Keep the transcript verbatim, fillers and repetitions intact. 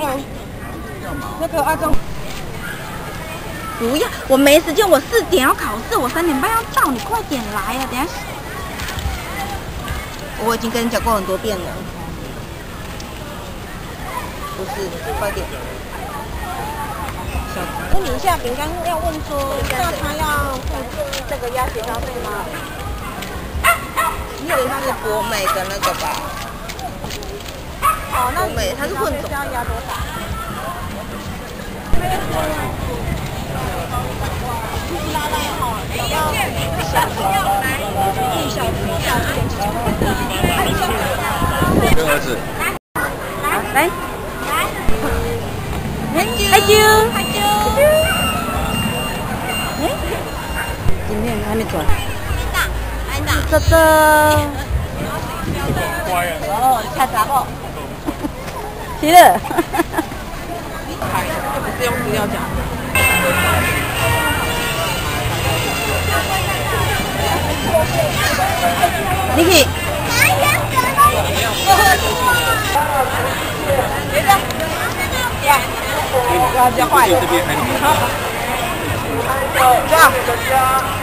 那个阿忠，不要，我没时间，我四点要考试，我三点半要到，你快点来啊！等下，我已经跟你讲过很多遍了，不是，快点。问你一下，饼干要问说，那他要付这个鸭血消费吗？这他是博美的那个吧？哦，那博美它是混种。要压多少？拉拉哈，要小小一小小一跟儿子。 来，来，害羞，害羞。哎，今天还没转。这这。哦，看啥不？齐了。不是用资料讲。你可以。别动。要加坏了。这样。